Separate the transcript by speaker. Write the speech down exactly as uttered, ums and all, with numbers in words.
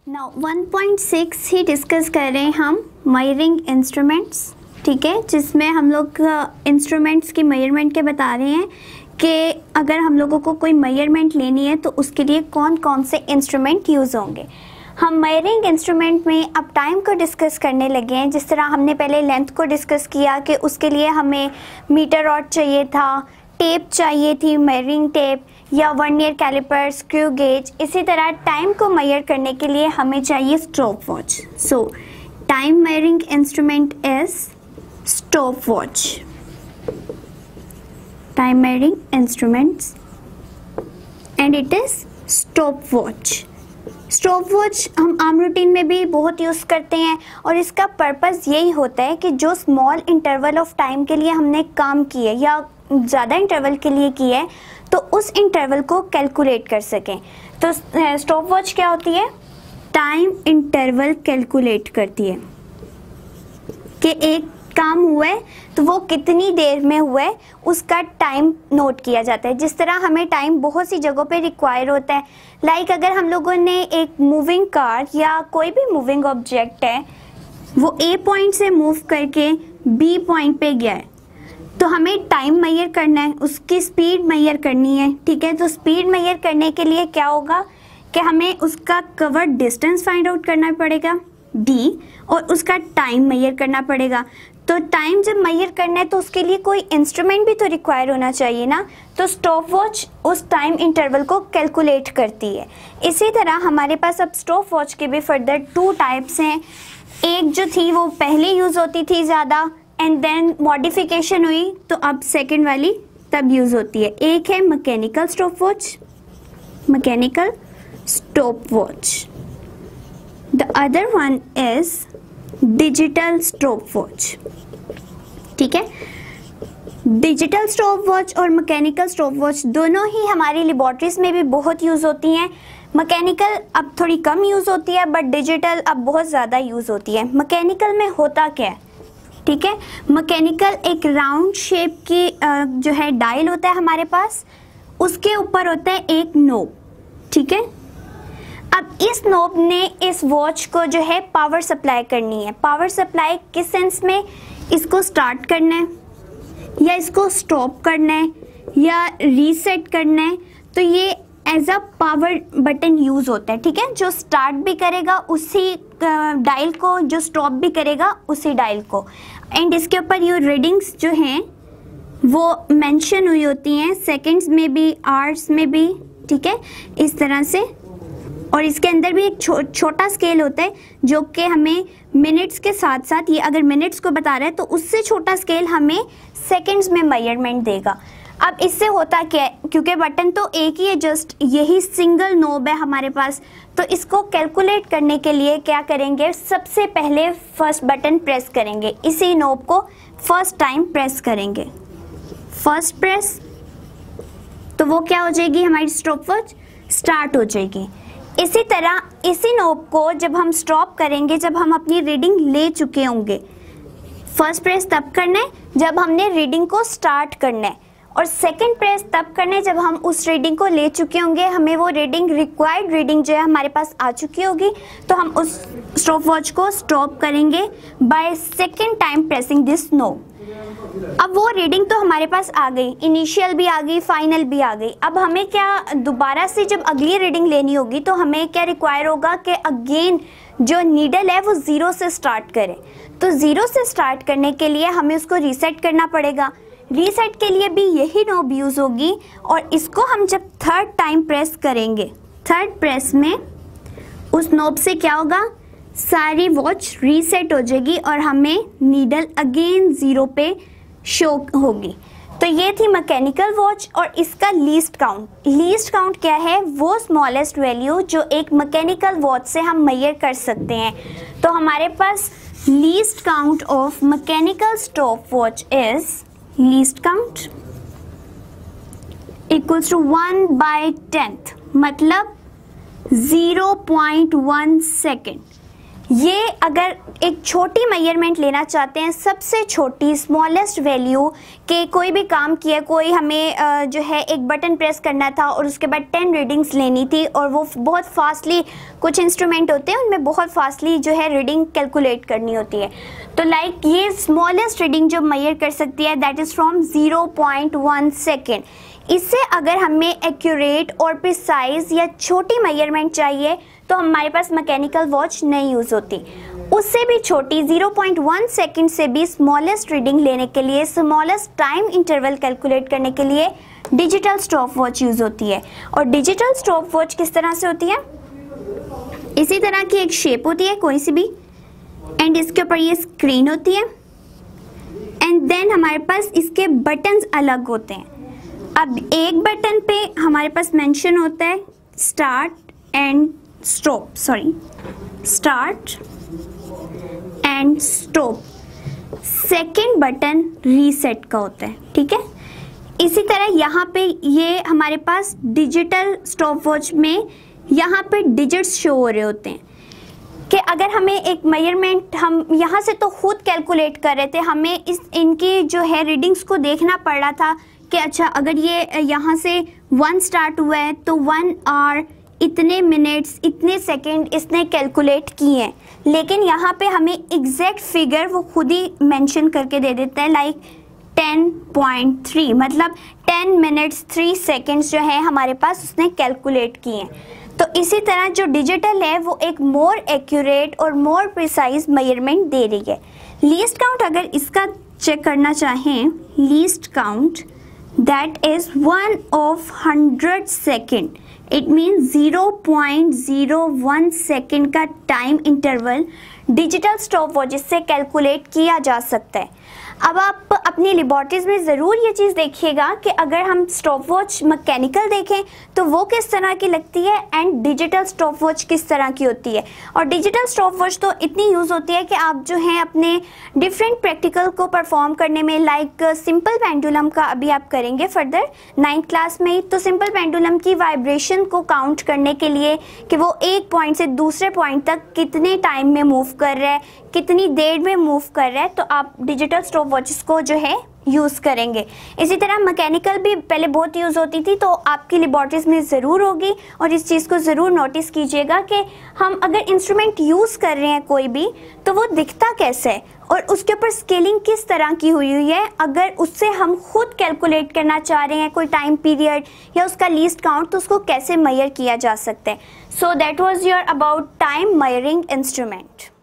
Speaker 1: Now one point six ही discuss कर रहे हैं हम मेजरिंग इंस्ट्रूमेंट्स, ठीक है, जिसमें हम लोग इंस्ट्रूमेंट्स की मेजरमेंट के बता रहे हैं कि अगर हम लोगों को कोई मेजरमेंट लेनी है तो उसके लिए कौन कौन से इंस्ट्रूमेंट यूज़ होंगे। हम मेजरिंग इंस्ट्रूमेंट में अब टाइम को डिस्कस करने लगे हैं। जिस तरह हमने पहले लेंथ को डिस्कस किया कि उसके लिए हमें मीटर रॉड चाहिए था, टेप चाहिए थी, मेजरिंग टेप या वर्नियर कैलिपर, स्क्रू गेज। इसी तरह टाइम को मेजर करने के लिए हमें चाहिए stop watch. So time measuring instrument is stop watch. Time measuring instruments and it is stop watch. Stop watch हम आम रूटीन में भी बहुत यूज़ करते हैं और इसका पर्पज़ यही होता है कि जो स्मॉल इंटरवल ऑफ टाइम के लिए हमने काम किए या ज़्यादा इंटरवल के लिए किए है तो उस इंटरवल को कैलकुलेट कर सकें। तो स्टॉप वॉच क्या होती है? टाइम इंटरवल कैलकुलेट करती है कि एक काम हुआ है तो वो कितनी देर में हुआ है उसका टाइम नोट किया जाता है। जिस तरह हमें टाइम बहुत सी जगहों पे रिक्वायर होता है, लाइक अगर हम लोगों ने एक मूविंग कार या कोई भी मूविंग ऑब्जेक्ट है वो ए पॉइंट से मूव करके बी पॉइंट पे गया है तो हमें टाइम मेजर करना है, उसकी स्पीड मेजर करनी है, ठीक है। तो स्पीड मेजर करने के लिए क्या होगा कि हमें उसका कवर्ड डिस्टेंस फाइंड आउट करना पड़ेगा डी और उसका टाइम मेजर करना पड़ेगा। तो टाइम जब मेजर करना है तो उसके लिए कोई इंस्ट्रूमेंट भी तो रिक्वायर होना चाहिए ना। तो स्टॉप वॉच उस टाइम इंटरवल को कैलकुलेट करती है। इसी तरह हमारे पास अब स्टॉप वॉच के भी फर्दर टू टाइप्स हैं। एक जो थी वो पहले यूज़ होती थी ज़्यादा एंड देन मॉडिफिकेशन हुई तो अब सेकेंड वाली तब यूज़ होती है। एक है mechanical stop watch, mechanical stop watch. The other one is digital stop watch, ठीक है। डिजिटल स्टॉप वॉच और मैकेनिकल स्टॉप वॉच दोनों ही हमारी लेबोरेटरीज में भी बहुत यूज़ होती हैं। मैकेनिकल अब थोड़ी कम यूज़ होती है बट डिजिटल अब बहुत ज़्यादा यूज़ होती है। मैकेनिकल में होता क्या है, ठीक है, मैकेनिकल एक राउंड शेप की जो है डायल होता है हमारे पास, उसके ऊपर होता है एक नोब, ठीक है। अब इस नोब ने इस वॉच को जो है पावर सप्लाई करनी है। पावर सप्लाई किस सेंस में? इसको स्टार्ट करना है या इसको स्टॉप करना है या रीसेट करना है, तो ये as a power button use होता है, ठीक है। जो स्टार्ट भी करेगा उसी डायल को, जो स्टॉप भी करेगा उसी डायल को। एंड इसके ऊपर ये रीडिंग्स जो हैं वो मेंशन हुई होती हैं, सेकंड्स में भी, आवर्स में भी, ठीक है, इस तरह से। और इसके अंदर भी एक छो, छोटा स्केल होता है जो कि हमें मिनट्स के साथ साथ, ये अगर मिनट्स को बता रहा है तो उससे छोटा स्केल हमें सेकंड्स में मेजरमेंट देगा। अब इससे होता क्या है, क्योंकि बटन तो एक ही है, जस्ट यही सिंगल नोब है हमारे पास, तो इसको कैलकुलेट करने के लिए क्या करेंगे, सबसे पहले फर्स्ट बटन प्रेस करेंगे, इसी नोब को फर्स्ट टाइम प्रेस करेंगे, फर्स्ट प्रेस, तो वो क्या हो जाएगी, हमारी स्टॉप वॉच स्टार्ट हो जाएगी। इसी तरह इसी नोब को जब हम स्टॉप करेंगे, जब हम अपनी रीडिंग ले चुके होंगे, फर्स्ट प्रेस तब करना है जब हमने रीडिंग को स्टार्ट करना है, और सेकंड प्रेस तब करना है जब हम उस रीडिंग को ले चुके होंगे, हमें वो रीडिंग, रिक्वायर्ड रीडिंग जो है हमारे पास आ चुकी होगी, तो हम उस स्टॉप वॉच को स्टॉप करेंगे by second time pressing this knob. अब वो रीडिंग तो हमारे पास आ गई, इनिशियल भी आ गई, फाइनल भी आ गई। अब हमें क्या दोबारा से जब अगली रीडिंग लेनी होगी तो हमें क्या रिक्वायर होगा कि अगेन जो नीडल है वो ज़ीरो से स्टार्ट करें। तो ज़ीरो से स्टार्ट करने के लिए हमें उसको रीसेट करना पड़ेगा। रीसेट के लिए भी यही नोब यूज़ होगी और इसको हम जब थर्ड टाइम प्रेस करेंगे, थर्ड प्रेस में उस नोब से क्या होगा, सारी वॉच रीसेट हो जाएगी और हमें नीडल अगेन ज़ीरो पे शो होगी। तो ये थी मैकेनिकल वॉच और इसका लीस्ट काउंट। लीस्ट काउंट क्या है, वो स्मॉलेस्ट वैल्यू जो एक मैकेनिकल वॉच से हम मेजर कर सकते हैं। तो हमारे पास least count of mechanical stop watch is, least count equals to one by tenth, मतलब ज़ीरो पॉइंट वन सेकेंड। ये अगर एक छोटी मेजरमेंट लेना चाहते हैं, सबसे छोटी स्मॉलेस्ट वैल्यू के कोई भी काम किया, कोई हमें जो है एक बटन प्रेस करना था और उसके बाद टेन रीडिंग्स लेनी थी और वो बहुत फास्टली, कुछ इंस्ट्रूमेंट होते हैं उनमें बहुत फास्टली जो है रीडिंग कैलकुलेट करनी होती है, तो लाइक ये स्मॉलेस्ट रीडिंग जो मेजर कर सकती है that is from zero point one second. इससे अगर हमें एक्यूरेट और प्रिसाइज या छोटी मेजरमेंट चाहिए तो हमारे पास मैकेनिकल वॉच नहीं यूज़ होती। उससे भी छोटी ज़ीरो पॉइंट वन सेकेंड से भी स्मॉलेस्ट रीडिंग लेने के लिए, स्मॉलेस्ट टाइम इंटरवल कैलकुलेट करने के लिए डिजिटल स्टॉप वॉच यूज़ होती है। और डिजिटल स्टॉप वॉच किस तरह से होती है, इसी तरह की एक शेप होती है कोई सी भी, एंड इसके ऊपर ये स्क्रीन होती है, एंड देन हमारे पास इसके बटन्स अलग होते हैं। अब एक बटन पे हमारे पास मेंशन होता है start and stop, sorry start and stop. Second button reset का होता है, ठीक है। इसी तरह यहाँ पे ये हमारे पास डिजिटल स्टॉप वॉच में यहाँ पे डिजिट्स शो हो रहे होते हैं कि अगर हमें एक मेजरमेंट, हम यहाँ से तो खुद कैलकुलेट कर रहे थे, हमें इस इनकी जो है रीडिंग्स को देखना पड़ रहा था कि अच्छा अगर ये यहाँ से वन स्टार्ट हुआ है तो वन आवर इतने मिनट्स इतने सेकंड इसने कैलकुलेट किए हैं, लेकिन यहाँ पे हमें एग्जैक्ट फिगर वो खुद ही मेंशन करके दे देता है, लाइक टेन पॉइंट थ्री, मतलब टेन मिनट्स थ्री सेकंड्स जो है हमारे पास उसने कैलकुलेट किए हैं। तो इसी तरह जो डिजिटल है वो एक मोर एक्यूरेट और मोर प्रिसाइज मेजरमेंट दे रही है। लीस्ट काउंट अगर इसका चेक करना चाहें, least count that is one of hundred second, it mean zero point zero one second का time interval digital stop watch से कैलकुलेट किया जा सकता है। अब आप अपनी लेबॉरेटरीज में ज़रूर ये चीज़ देखिएगा कि अगर हम स्टॉप वॉच मैकेनिकल देखें तो वो किस तरह की लगती है एंड डिजिटल स्टॉप वॉच किस तरह की होती है। और डिजिटल स्टॉप वॉच तो इतनी यूज़ होती है कि आप जो हैं अपने डिफरेंट प्रैक्टिकल को परफॉर्म करने में, लाइक सिंपल पेंडुलम का अभी आप करेंगे फर्दर नाइन्थ क्लास में ही, तो सिंपल पेंडुलम की वाइब्रेशन को काउंट करने के लिए कि वो एक पॉइंट से दूसरे पॉइंट तक कितने टाइम में मूव कर रहा है, कितनी देर में मूव कर रहा है, तो आप डिजिटल स्टॉप वॉचेस को जो है यूज़ करेंगे। इसी तरह मैकेनिकल भी पहले बहुत यूज़ होती थी, तो आपकी लेबॉरेटरीज में ज़रूर होगी और इस चीज़ को ज़रूर नोटिस कीजिएगा कि हम अगर इंस्ट्रूमेंट यूज़ कर रहे हैं कोई भी तो वो दिखता कैसे है और उसके ऊपर स्केलिंग किस तरह की हुई हुई है। अगर उससे हम खुद कैलकुलेट करना चाह रहे हैं कोई टाइम पीरियड या उसका लीस्ट काउंट, तो उसको कैसे मेजर किया जा सकता है। So that was your about time measuring instrument.